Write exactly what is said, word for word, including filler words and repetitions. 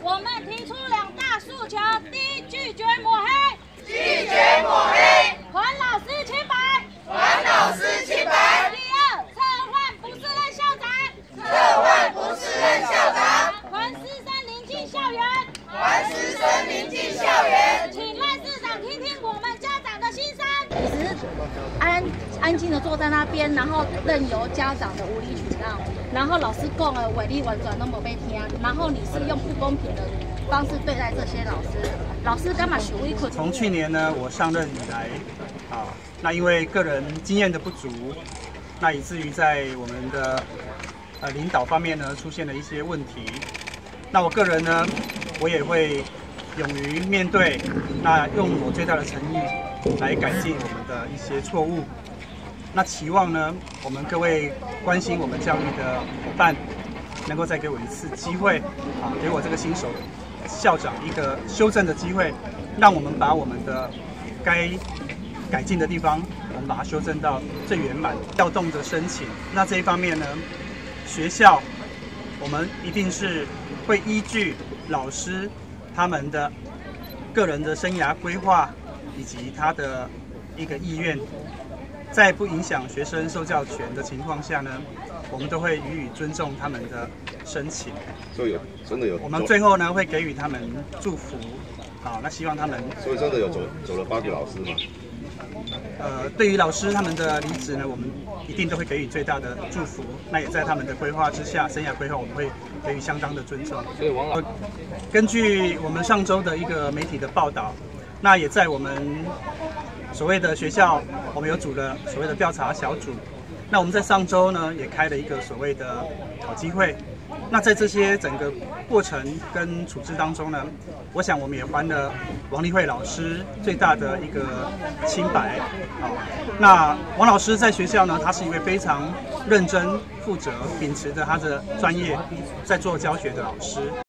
我们提出两大诉求：第一，拒绝抹黑； 拒绝抹黑， 还老师清白； 还老师清白。 第二，撤换不是任校长； 撤换不是任校长， 还师生宁静校园； 还师生宁静校园。 请赖市长听听我们家长的心声。只是安安静的坐在那边，然后任由家长的无理取闹，然后老师讲的话你完全都没被听，然后你是用不公平的方式对待这些老师，老师干嘛受委屈？ 从去年呢，我上任以来，啊，那因为个人经验的不足，那以至于在我们的呃领导方面呢出现了一些问题。那我个人呢，我也会勇于面对，那用我最大的诚意来改进我们的一些错误。那期望呢，我们各位关心我们教育的伙伴，能够再给我一次机会，啊，给我这个新手校长一个修正的机会，让我们把我们的该改进的地方，我们把它修正到最圆满。调动的申请，那这一方面呢，学校我们一定是会依据老师他们的个人的生涯规划以及他的一个意愿，在不影响学生受教权的情况下呢，我们都会予以尊重他们的申请。 所以有真的有， 我们最后呢会给予他们祝福，好，那希望他们。 所以真的有走走了八个老师嘛？ 呃，对于老师他们的离职呢，我们一定都会给予最大的祝福。那也在他们的规划之下，生涯规划我们会给予相当的尊重。 所以王老， 根据我们上周的一个媒体的报道，那也在我们所谓的学校，我们有组了所谓的调查小组。那我们在上周呢，也开了一个所谓的讨机会。那在这些整个过程跟处置当中呢，我想我们也还了王立慧老师最大的一个清白。好，那王老师在学校呢，他是一位非常认真、负责、秉持着他的专业在做教学的老师。